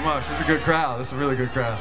much. This is a good crowd. This is a really good crowd.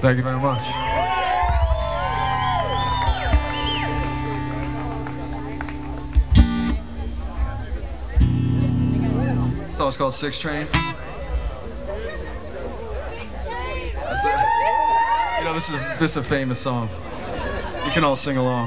Thank you very much. So it's called Six Train. That's it. You know, this is a famous song. You can all sing along.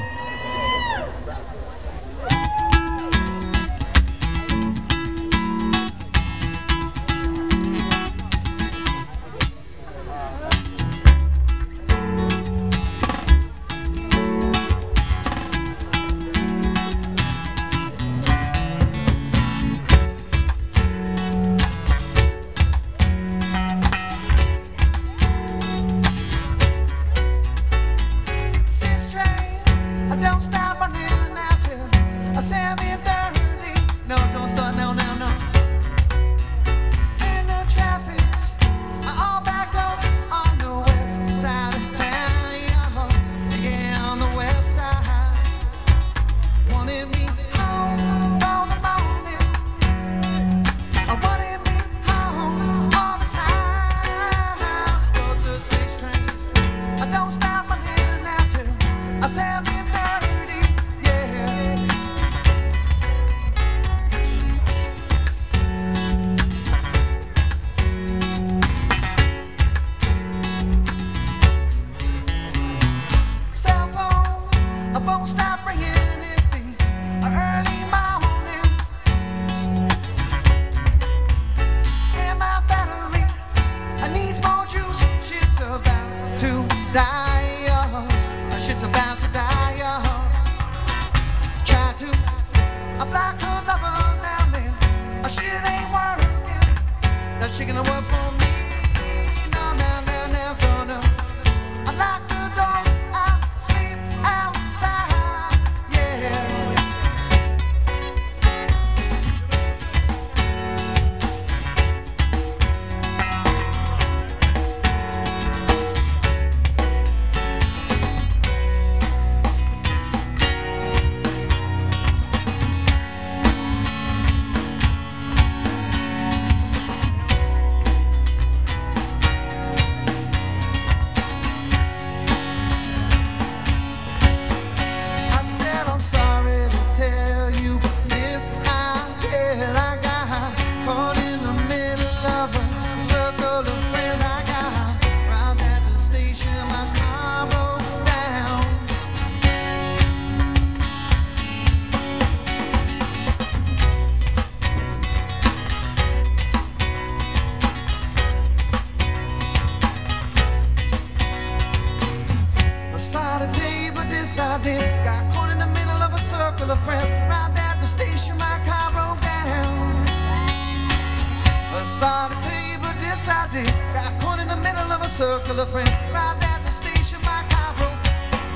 Got caught in the middle of a circle of friends. Arrived at the station, my car broke down. Sorry to tell you, but this I did. Got caught in the middle of a circle of friends. Arrived at the station, my car broke down.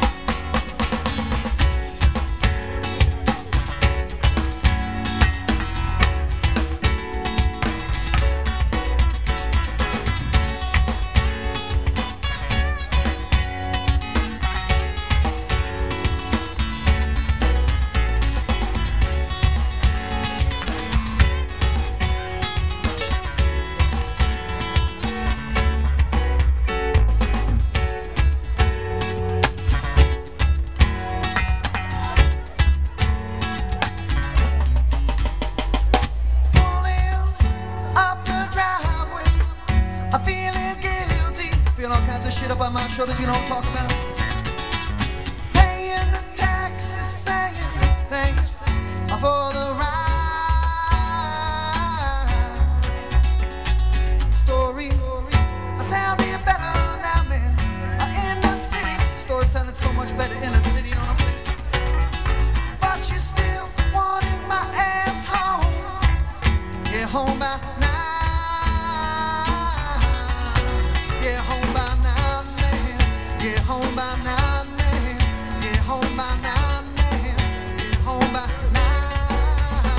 Shit up on my shoulders, you know what I'm talking about. Paying the taxes, saying thanks for the ride. Story, I sound even better now, man. In the city, story sounded so much better in the city, you know what I'm saying? But you still wanted my ass home. Yeah, home by now. Yeah, home by now. Get home by now, man. Get home by now, man. Get home by now.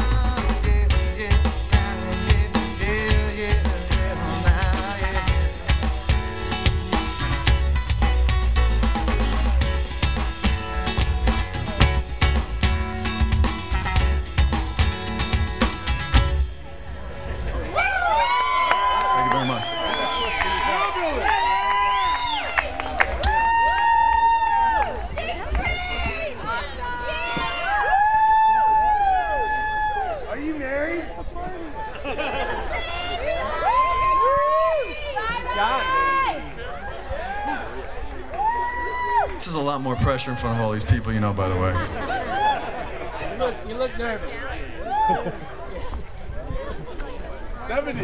This is a lot more pressure in front of all these people, you know, by the way. You look nervous. 70.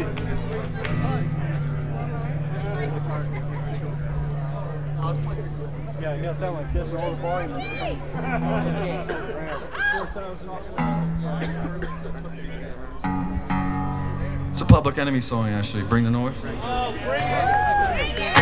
Yeah, I got that one. Just all the volume. It's a Public Enemy song, actually. Bring the North. Oh, bring it!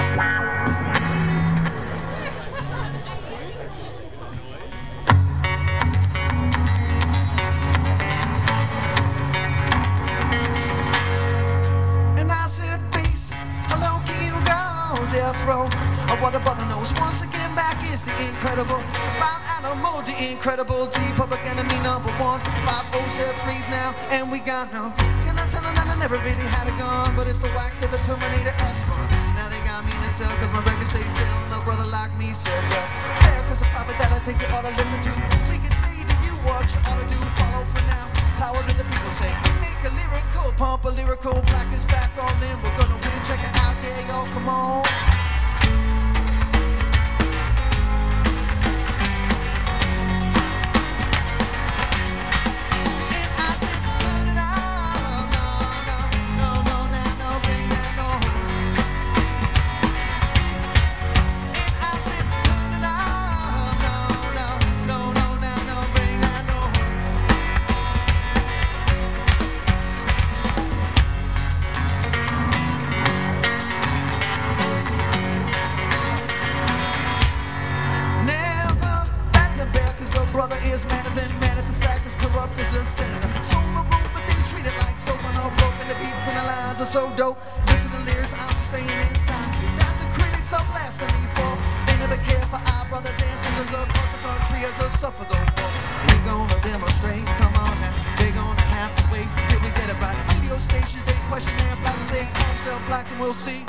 Death row, what a brother knows. Once again, back is the incredible Bob Animal, the incredible G, Public Enemy #1. 507 freeze now, and we got no. Can I tell them that I never really had a gun, but it's the wax that the Terminator X1. Now they got me in a cell, cause my records stay selling. No brother like me said, well, fair, cause a prophet that I think you ought to listen to. We can say to you what you ought to do. Follow for now, power to the people say. Make a lyrical, pump a lyrical. Black is back all in, we're gonna win. Check it out, yeah, y'all, come on. So dope, listen to lyrics I'm saying inside. That the critics are blasting me for. They never care for our brothers and sisters across the country as a suffer though. We gonna demonstrate, come on now. They gonna have to wait till we get it right. Radio stations, they question their black state, home sell black and we'll see.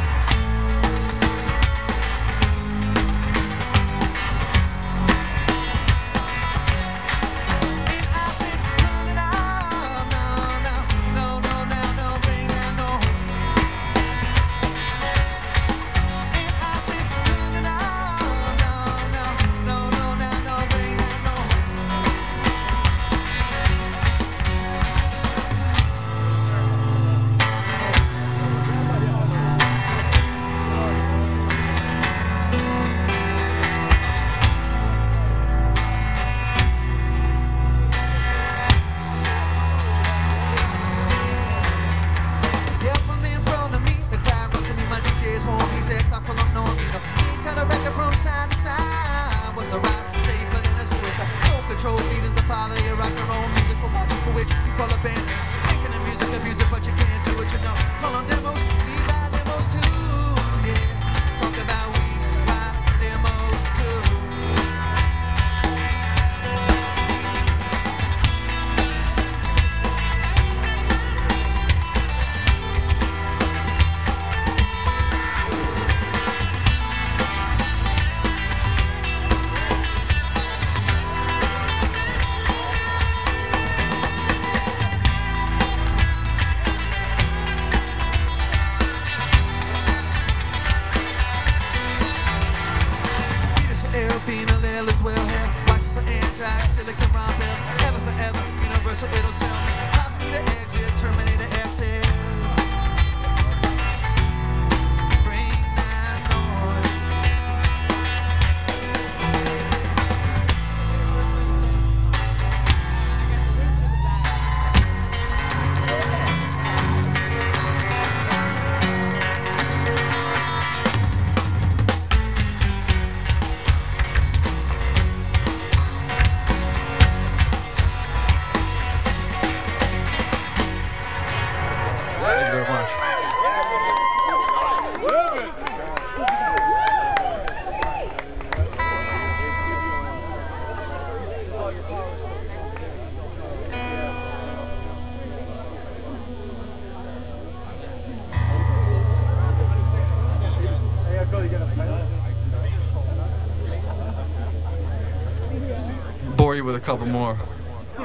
Bore you with a couple more. We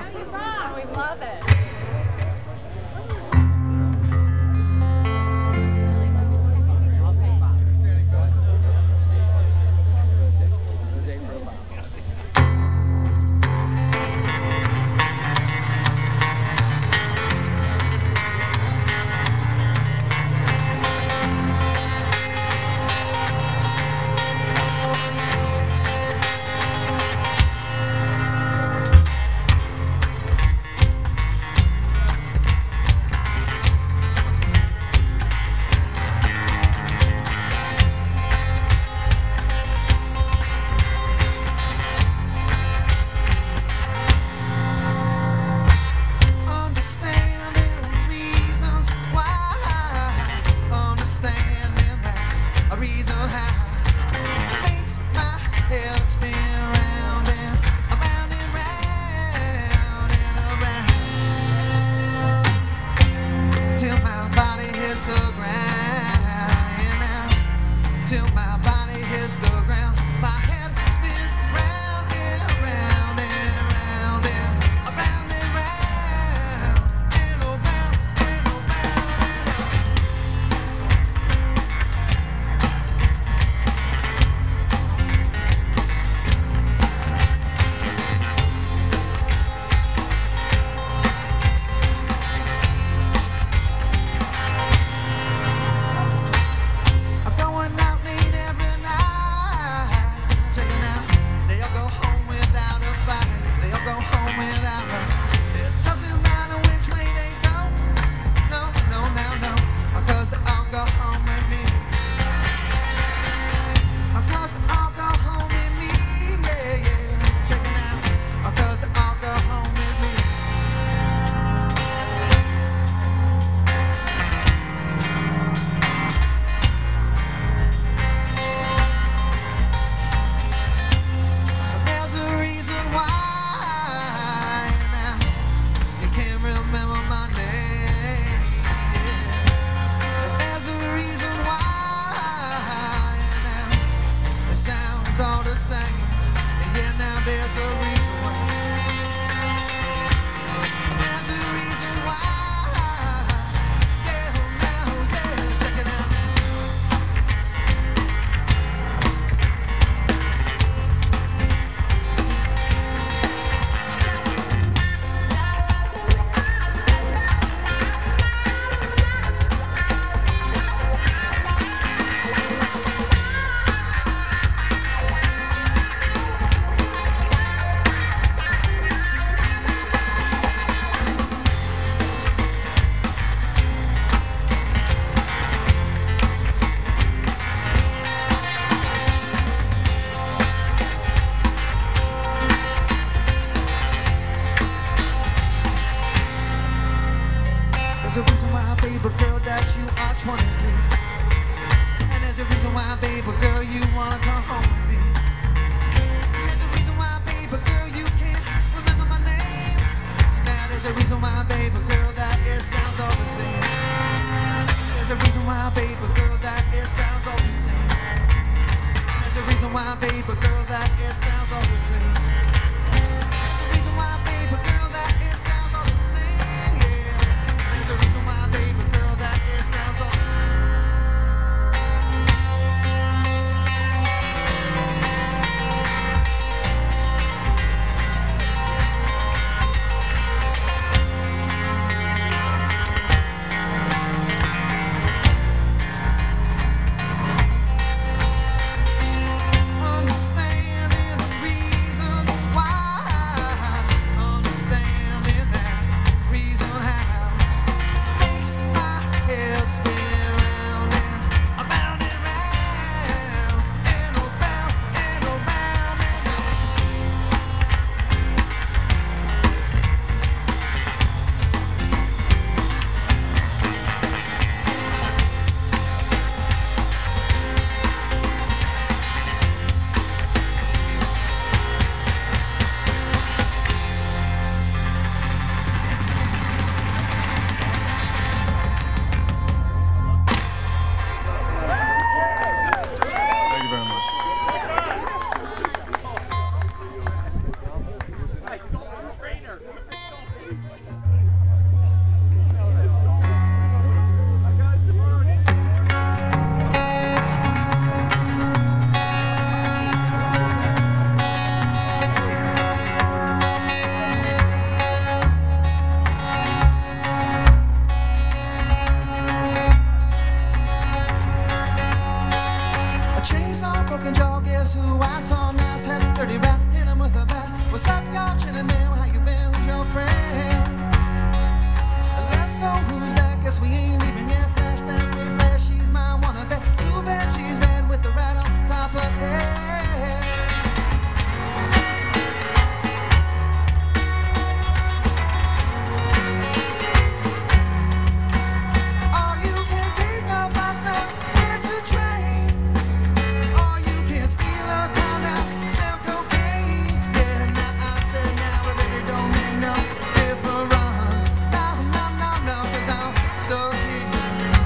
love it. baby girl, that it sounds all the same. There's a reason why, baby girl, that it sounds all the same. There's a reason why, baby girl, that it sounds all the same. Yeah. There's a reason why, baby girl, that it sounds all the same. Understanding the reasons why, understanding that reason how makes my head spin round and around and round and around and around and around. Thank you very much. A chainsaw, broken jaw, guess who I saw nice, had a dirty rat, hit him with a bat. What's up, y'all, chillin' man? How you been? Who's your friend? Let's go, who's that? Guess we ain't leaving yet. Flashback, big Blair, she's mine, wanna bet. Too bad she's red with the rat on top of it. All you can take a bus now, catch a train. Or you can steal a car now, sell cocaine. Yeah, now I said now it really don't make no difference. No, no, no, no, 'cause I'm stuck here.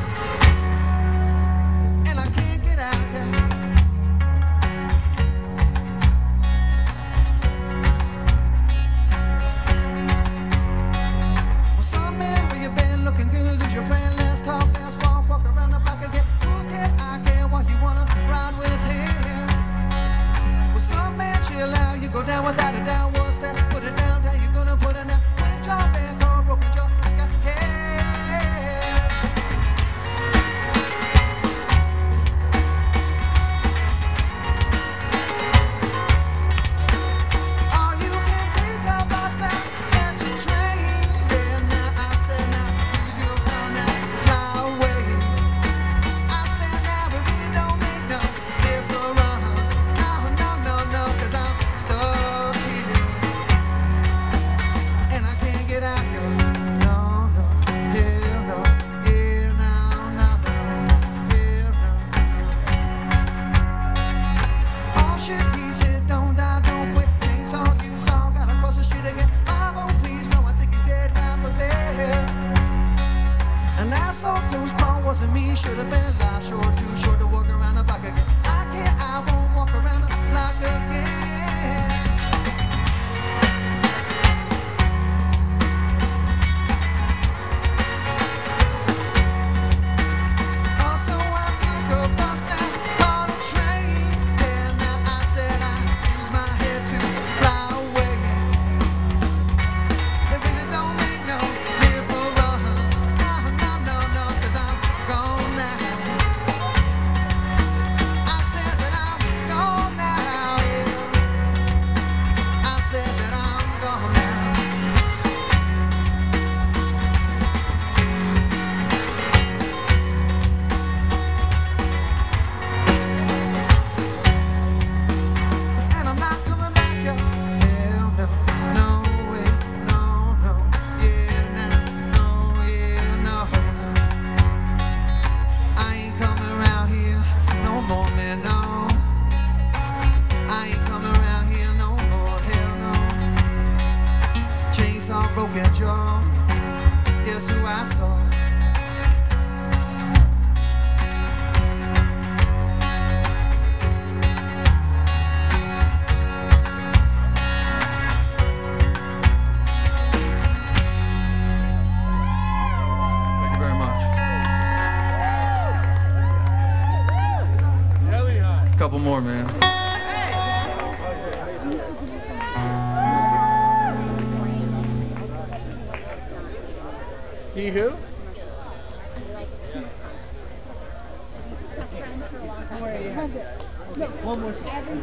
couple more, man. See who? One more.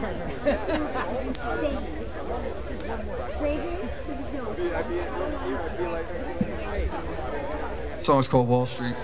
The song's called Wall Street.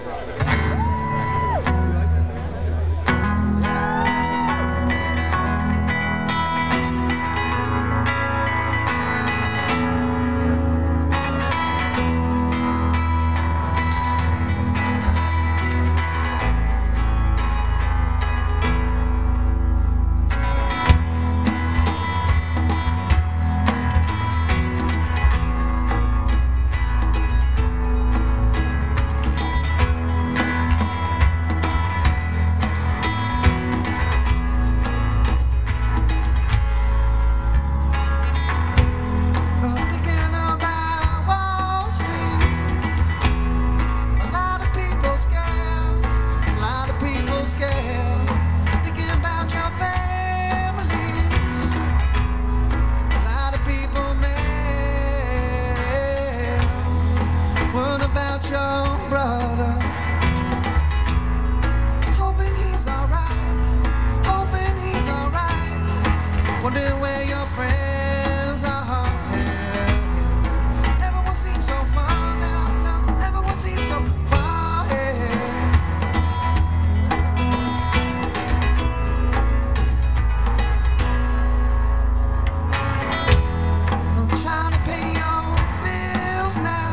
Wondering where your friends are. Everyone seems so far now. Everyone seems so far. I'm trying to pay your bills now.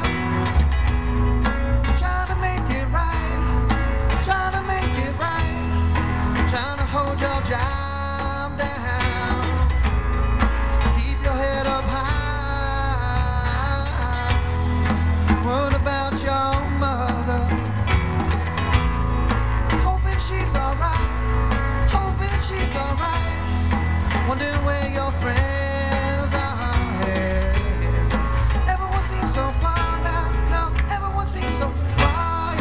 Trying to make it right. Trying to make it right. Trying to hold your job down. What about your mother? Hoping she's alright. Hoping she's alright. Wondering where your friends are. Everyone seems so far now. No, everyone seems so far.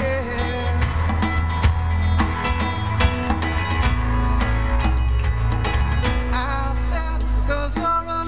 I said, 'cause you're alone.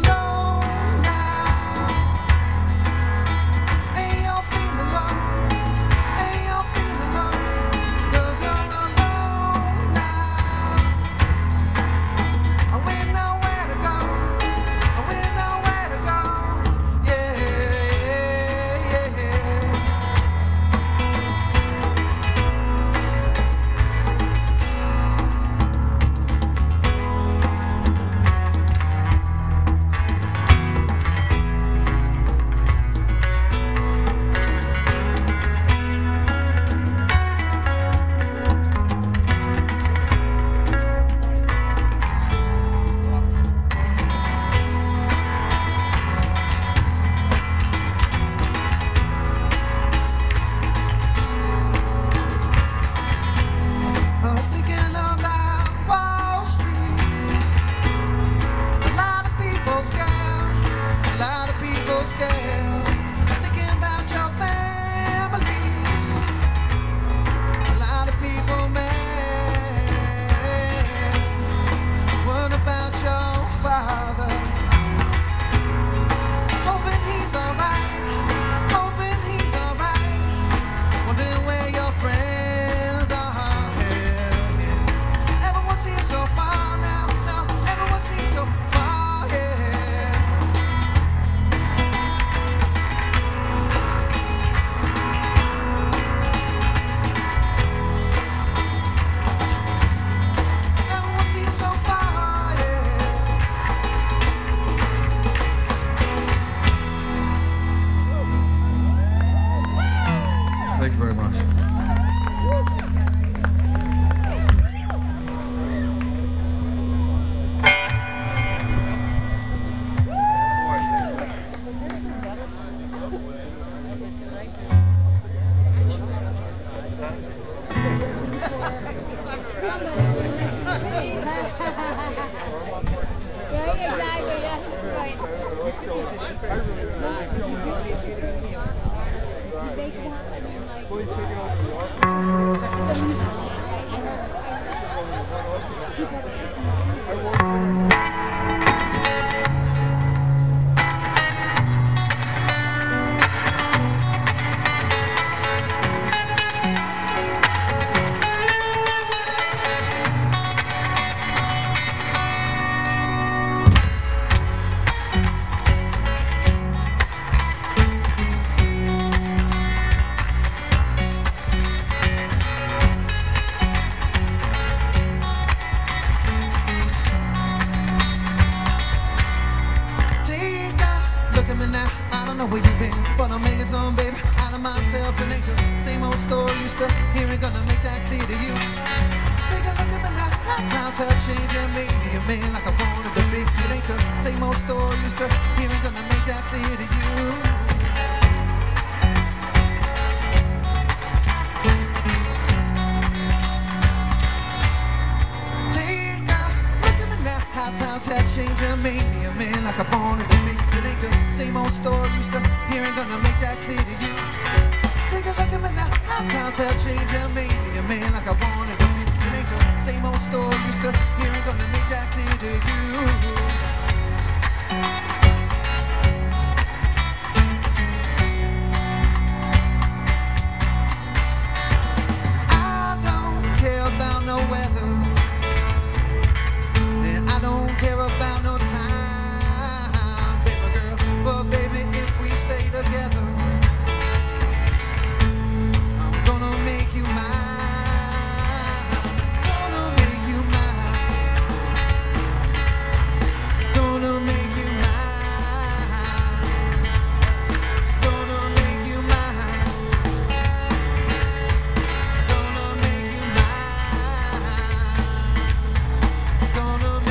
Thank you very much. Exactly. myself, and ain't the same old story used to hear. Ain't gonna make that clear to you. Take a look at me now, how times have changed and made me a man like I wanted to be. It ain't the same old story used to hear. Ain't gonna make that clear to you. Times have changed and made me a man like I wanted to be. It ain't the same old story used to hear. Ain't gonna make that clear to you. Take a look at me now. How times have changed and made me a man like I wanted to be. It ain't the same old story used to hear. Ain't gonna make that clear to you. I don't care about no weather. I don't care about no time, baby girl. But baby, if we stay together, I'm gonna make you mine. Gonna make you mine. Gonna make you mine. Gonna make you mine. Gonna make you mine. Gonna make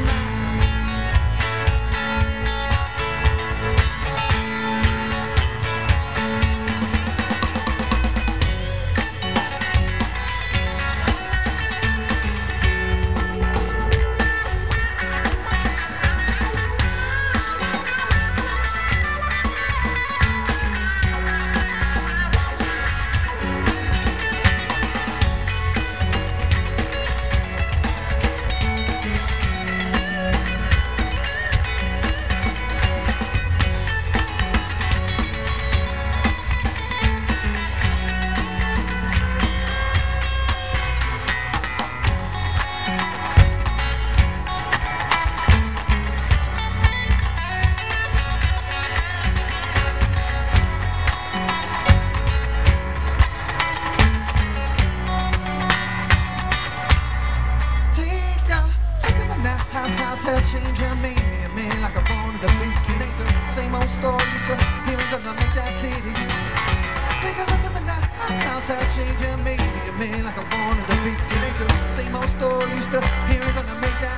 times have changed and made me a man like I wanted to be. It ain't the same old story used to hear. Ain't gonna make that clear to you. Take a look at me now. Times have changed and made me a man like I wanted to be. It ain't the same old story used to hear. Ain't gonna make that.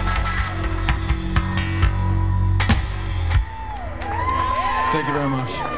Thank you very much.